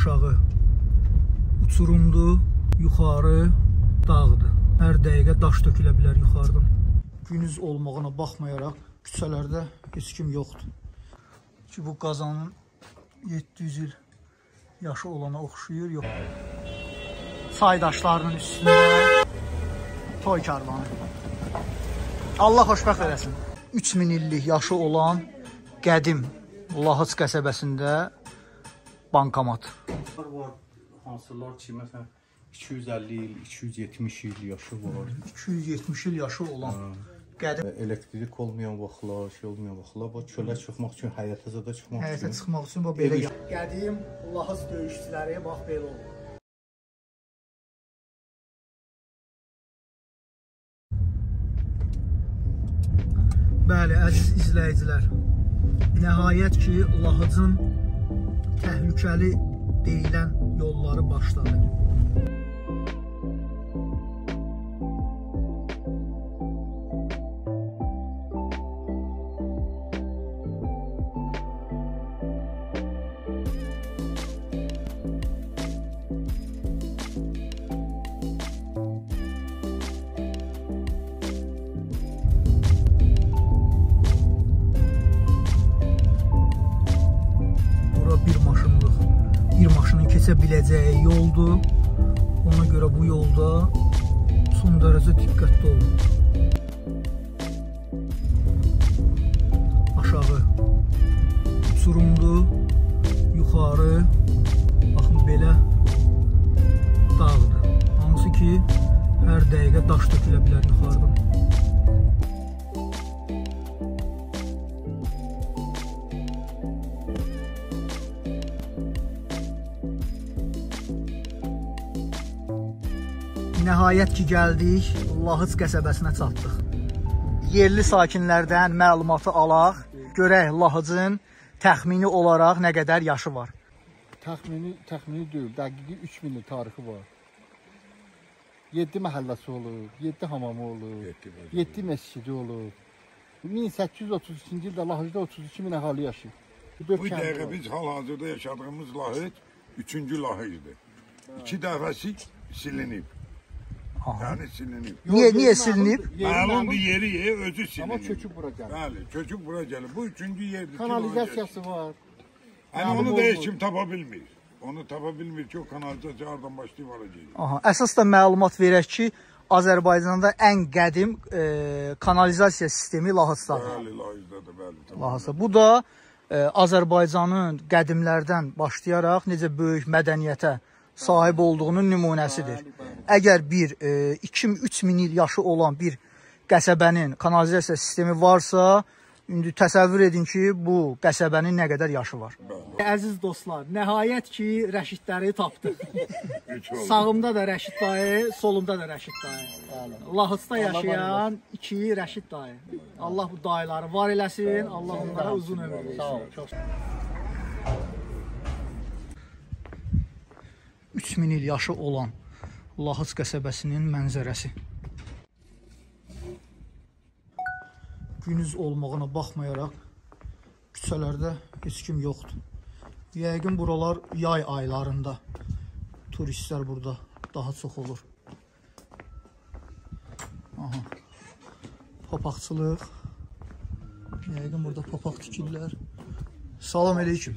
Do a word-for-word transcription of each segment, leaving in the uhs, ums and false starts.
Aşağı uçurumdur, yuxarı dağdır. Hər dəqiqə daş tökülə bilər yuxarıdan. Günüz olmağına baxmayaraq küçələrdə heç kim yoxdur. Ki bu qazanın yeddi yüz il yaşı olana oxşuyur, yox. Çay daşlarının üstündə toy karvanı. Allah xoşbəxt eləsin. üç min illik yaşı olan qədim Lahıc qəsəbəsində bankomat. Var, hansılar ki, məsələn, iki yüz əlli il, iki yüz yetmiş il yaşı var. iki yüz yetmiş il yaşı olan qədim. Elektrik olmayan vaxtlar, şey olmayan vaxtlar, bu çölə çıxmaq üçün, həyətə da çıxmaq üçün. Həyətə çıxmaq üçün bu belə. Qədim Lahıc döyüşçüləri bax belə olur. Bəli, əziz izləyicilər, nəhayət ki, Lahıcın təhlükəli deyilən yolları başladı. Bir maşının keçə biləcəyi yoldur. Ona görə bu yolda son dərəcə diqqətli olun. Aşağı uçurumdur, yuxarı baxın belə dağdır. Hansı ki hər dəqiqə daş tökülə bilər yuxarıdan. Nəhayət ki, gəldik, Lahıc qəsəbəsinə çatdıq. Yerli sakinlərdən məlumatı alaq, görək Lahıcın təxmini olaraq nə qədər yaşı var. Təxmini, təxmini deyil, dəqiqi üç min il tarixi var. yeddi məhəlləsi olub, yeddi hamamı olub, yeddi məscidi olub. min səkkiz yüz otuz ikinci ildə Lahıcda otuz iki min əhali yaşayır. Bu dəqiqə biz hal-hazırda yaşadığımız Lahıc üçüncü Lahıcdır. İki dəfəsi silinib. Yəni silinib. Niyə, niyə silinib? Məlumdur yeri ye, özü silinib. Amma çöküb bura gəlir. Bəli, çöküb bura gəlir. Bu üçüncü yerdir. Kanalizasiyası var. Yəni onu da heç kim tapa bilmir. Onu tapa bilmir ki, o kanalizasiya hardan başlayıb varacaq. Aha, əsas da məlumat verək ki, Azərbaycanda ən qədim e, kanalizasiya sistemi Lahıcdadır. Bəli, Lahıcdadır, bəli. Lahıcda. Bu da e, Azərbaycanın qədimlərdən başlayaraq necə böyük mədəniyyətə sahib olduğunun nümunəsidir. Əgər bir iki üç min il yaşı olan bir qəsəbənin kanalizasiya sistemi varsa, indi təsəvvür edin ki, bu qəsəbənin nə qədər yaşı var. Əziz dostlar, nəhayət ki, Rəşidləri tapdıq. Sağımda da Rəşid dayı, solumda da Rəşid dayı. Lahıcda yaşayan iki Rəşid dayı. Allah bu dayıları var eləsin, Allah onlara uzun ömür versin. Sağ olun. üç min il yaşı olan Lahıc qəsəbəsinin mənzərəsi. Günüz olmağına baxmayaraq küçələrdə heç kim yoxdur. Yəqin buralar yay aylarında turistlər burada daha çox olur. Aha. Papaqçılıq. Yəqin burada papaq tikirlər. Salam aleyküm.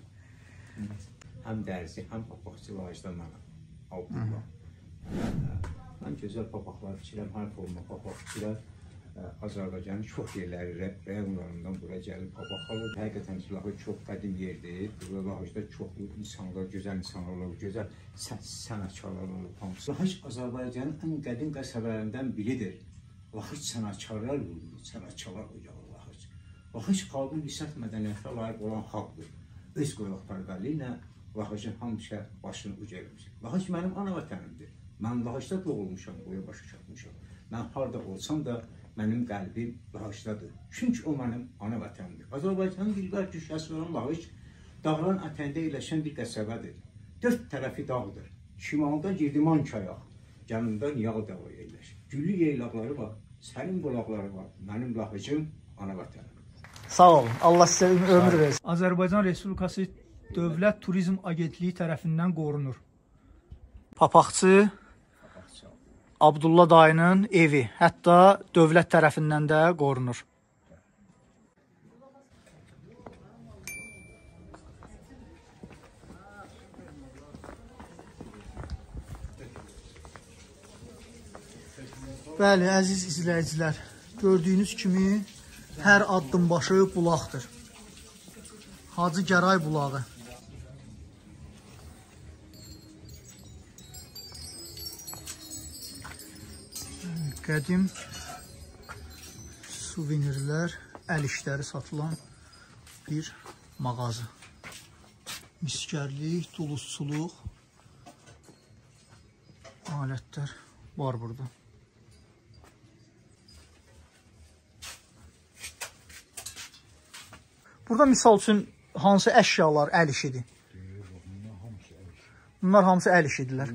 Həm dərzi, həm papaqçı Lahıcda mənəm. Abdullah. Mən gözəl papaqlar fikirəm, hər forma papaq fikirəm. Azərbaycanın çox yerləri, rəyonlarından bura gəlib papaq alır. Həqiqətən ki, Lahıc çox qədim yerdir. Lahıcda çoxlu insanlar, gözəl insanlar olur, gözəl sənətkarlar olur. Lahıc Azərbaycanın ən qədim qəsəbələrindən biridir. Lahıc sənətkarlar olur, sənətkarlar olur Lahıc. Lahıc xalqın lisət mədəniyyətə layiq olan xalqdır. Öz qoyaqlarlığı ilə Lahıcın hamıca başını ucəlmiş. Lahıc mənim ana vətənimdir. Mən Lahıcda doğulmuşam, boya başa çatmışam. Mən harada olsam da mənim qəlbim Lahıcdadır. Çünki o mənim ana vətənimdir. Azərbaycanın dilbər düşəsi olan Lahıc dağların ətəyində yerləşən bir qəsəbədir. Dörd tərəfi dağdır. Şimalda Girdiman kayaq, cənubda Niyal dağı yerləşir. Güllü yeylaqları var, sərin bulaqları var. Mənim Lahıcım ana vətənim. Sağ olun. Allah sizə ömür versin. Azərbaycan Respublikası Dövlət Turizm Agentliyi tərəfindən qorunur. Papaqçı Abdulla dayının evi, hətta dövlət tərəfindən də qorunur. Bəli, əziz izləyicilər, gördüyünüz kimi hər addım başı bulaqdır. Hacı Gəray bulağı. Qədim suvenirlər, əl işləri satılan bir mağazı. Miskərlik, duluzçuluq alətlər var burada. Burada misal üçün hansı əşyalar əl işidir? Bunlar hamısı əl işidirlər.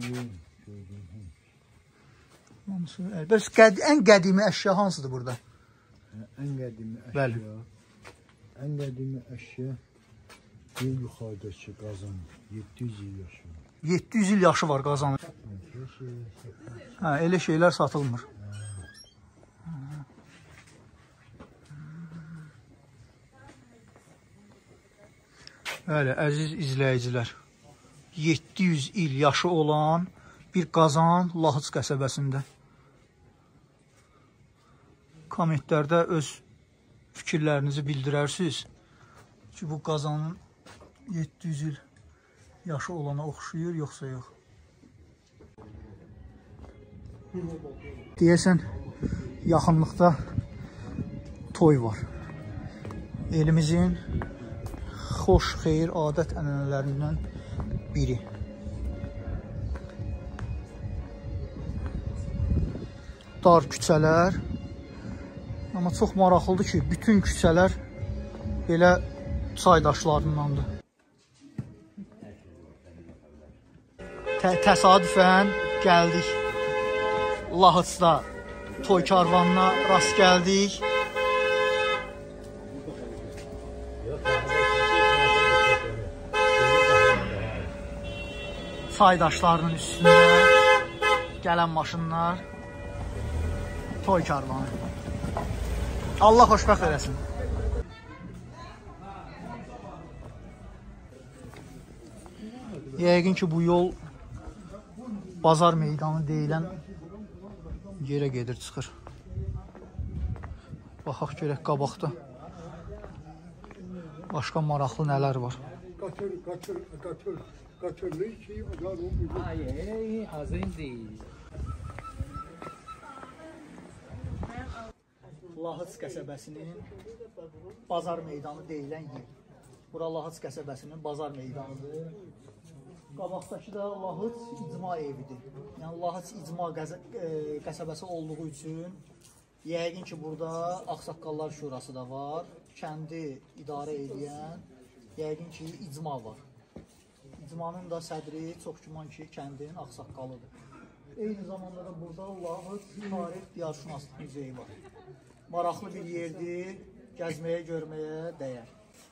Bəs ən qədimi əşya hansıdır burada? Ən qədimi əşya. Bəli. Ən qədimi əşya bir yuxarıdakı qazan yeddi yüz il yaşı var. yeddi yüz il yaşı var qazanın. Hə, elə şeylər satılmır. Bəli, əziz izləyicilər, yeddi yüz il yaşı olan bir qazan Lahıc qəsəbəsində. Kommentlərdə öz fikirlərinizi bildirərsiniz ki, bu qazanın yeddi yüz il yaşı olana oxşuyur, yoxsa yox. Deyəsən, yaxınlıqda toy var. Elimizin xoş, xeyir, adət ənənələrindən biri. Dar küçələr. Amma çox maraqlıdır ki, bütün küçələr belə çay daşlarındandır. Tə təsadüfən gəldik. Lahıcda toy karvanına rast gəldik. Çay daşlarının üstündə gələn maşınlar, toy karvanı. Allah xoşbəxt eləsin. Yəqin ki, bu yol bazar meydanı deyilən yerə gedir, çıxır. Baxaq görək qabaqda başqa maraqlı nələr var. Qaçır, qaçır, qaçır. Qaçırlı ki, Hayır, hazır değil. Lahıc qəsəbəsinin bazar meydanı deyilən yer. Bura Lahıc qəsəbəsinin bazar meydanıdır. Qabaqdakı da Lahıc icma evidir. Yəni Lahıc icma qəsəbəsi olduğu üçün yəqin ki, burada Ağsaqqallar Şurası da var. Kəndi idarə edən yəqin ki, icma var. İcmanın da sədri çox güman ki, kəndin ağsaqqalıdır. Eyni zamanda da burada Lahıc Tarix Diyarşünaslıq Muzeyi var. Maraqlı bir yerdir, gəzməyə, görməyə dəyər.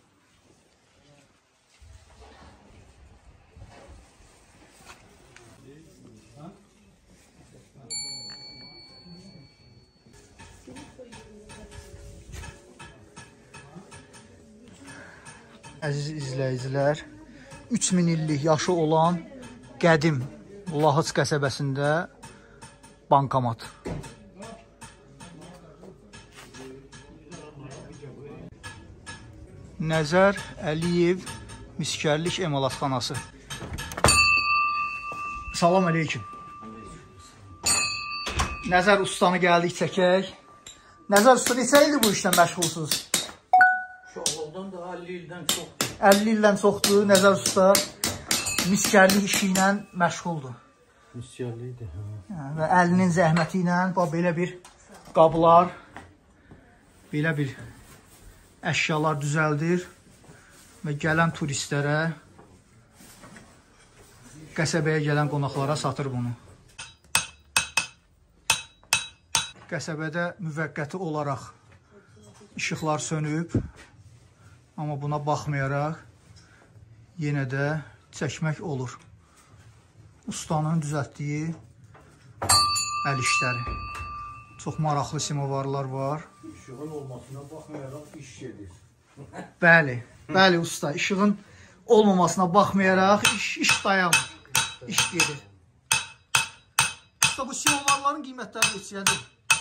Əziz izləyicilər, üç min illik yaşı olan qədim Lahıc qəsəbəsində bankomat. Nəzər Əliyev Miskərlik emalatxanası. Salam aleyküm. Nəzər ustanı gəldik çəkək. Nəzər usta neçə ildir bu işlə məşğulsuz? Uşaqlıqdan da əlli ildən çoxdur. əlli ildən çoxdur. Nəzər usta miskərlik işi ilə məşğuldur. Miskərlikdir, hə. Və əlinin zəhməti ilə belə bir qablar, belə bir əşyalar düzəldir və gələn turistlərə, qəsəbəyə gələn qonaqlara satır bunu. Qəsəbədə müvəqqəti olaraq işıqlar sönüb, amma buna baxmayaraq yenə də çəkmək olur. Ustanın düzəltdiyi əl işləri. Çox maraqlı simovarlar var. İşığın olmasına baxmayaraq iş gedir. Bəli, bəli usta. İşığın olmamasına baxmayaraq iş, iş dayanmır. İş gedir. Usta bu simovarların qiymətləri neçədir?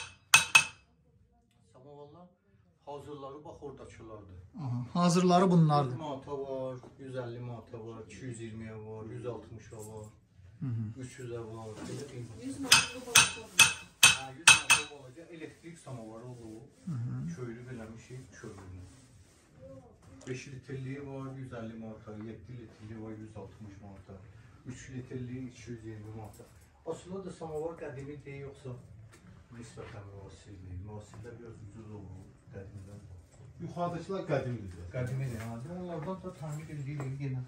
Samavallar hazırları bax oradakılardır. Aha, hazırları bunlardır. yüz manata var, yüz əlli manata var, iki yüz iyirmiyə var, yüz altmışa var, üç yüzə var. yüz manatlı balacaq. Hə, yüz manatlı balacaq. Elektrik samavarı olur. Köylü beləmişik, köylünü. beş litrliyi var, yüz əlli manata, yeddi litrliyi var, yüz altmış manata, üç litrliyi iki yüz iyirmi manata. Aslında da samavar qədimi deyil, yoxsa nisbətən müasirdir. Müasirdə biraz ucuz olur, qədimdən. Yuxarıdakılar qədimdir. Qədimidir, hə. Onlardan da təmin edirik yenə.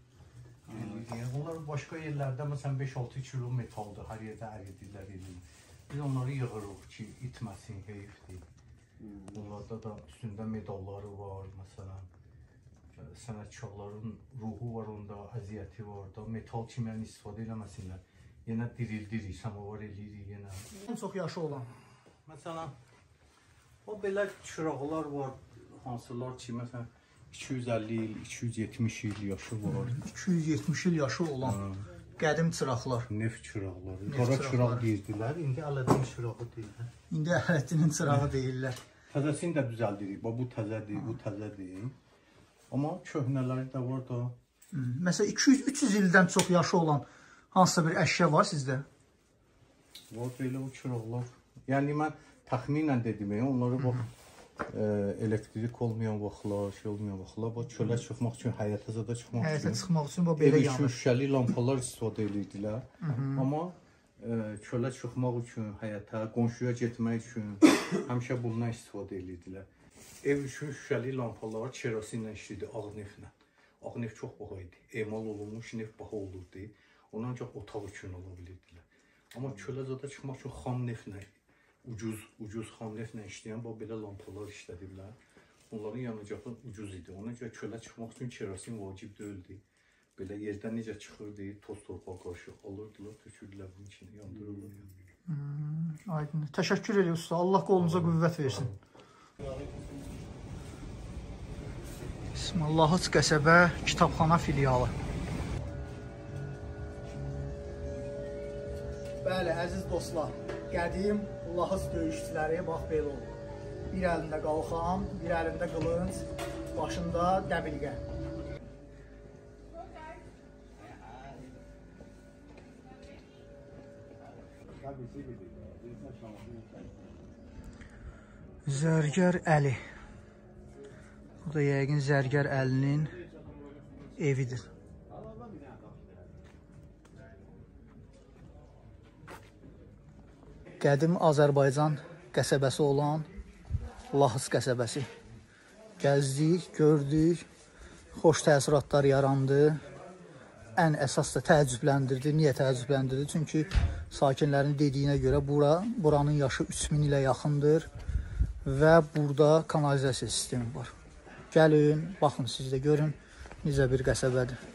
Onlar başqa yerlərdə məsələn beş altı kilo metaldır, hər yerdə əridirlər edilir. Biz onları yığırıq ki, itməsin, heyifdir. Onlarda da üstündə medalları var, məsələn. Sənətkarların ruhu var onda, əziyyəti var da, metal kimi yəni istifadə eləməsinlər. Yenə dirildirik, samavar eləyirik yenə. Ən çox yaşı olan. Məsələn, o belə çıraqlar var, hansılar ki, məsələn, iki yüz əlli il, iki yüz yetmiş il yaşı var. iki yüz yetmiş il yaşı olan qədim çıraqlar. Neft çıraqları, qara çıraq deyirdilər, indi Ələddin çırağı deyirlər. İndi Ələddinin çırağı deyirlər. Təzəsini də düzəldirik, bu təzədir, bu təzədir. Amma köhnələri də var da. Məsələn, iki yüz üç yüz ildən çox yaşı olan hansısa bir əşya var sizdə? Var belə o çıraqlar. Yəni mən təxminən dedim, onları bax, e, elektrik olmayan vaxtlar, şey olmayan vaxtlar, bax çölə çıxmaq üçün, həyətə zada çıxmaq üçün. Həyətə çıxmaq üçün bax belə yanır. yanır. Şüşəli lampalar istifadə edirdilər. Amma e, çölə çıxmaq üçün, həyətə, qonşuya getmək üçün həmişə bundan istifadə edirdilər. Ev üçün şüşəli lampalar kerosinlə işləyirdi, ağ neftlə. Ağ neft çox baha idi. Emal olunmuş neft baha olurdu. Onu ancaq otaq üçün ola bilirdilər. Amma çölə zada çıxmaq üçün xam neftlə, ucuz, ucuz xam neftlə işləyən bax belə lampalar işlədiblər. Onların yanacağı ucuz idi. Ona görə çölə çıxmaq üçün kerosin vacib deyildi. Belə yerdən necə çıxırdı, toz torpaq qarşı alırdılar, tökürdülər bunun içini, yandırırlar. Hmm, aydın. Təşəkkür edirik usta. Allah qolunuza qüvvət versin. Bismillahıc qəsəbə kitabxana filialı. Bəli, əziz dostlar, qədim Lahıc döyüşçüləri bax belə olur. Bir əlində qalxan, bir əlində qılınc, başında dəbilqə. Zərgər Əli. Bu da yəqin Zərgər Əlinin evidir. Qədim Azərbaycan qəsəbəsi olan Lahıc qəsəbəsi. Gəzdik, gördük, xoş təəssüratlar yarandı. Ən əsas da təəccübləndirdi. Niyə təəccübləndirdi? Çünki sakinlərin dediyinə görə bura, buranın yaşı üç min ilə yaxındır və burada kanalizasiya sistemi var. Gəlin, baxın siz də görün necə bir qəsəbədir.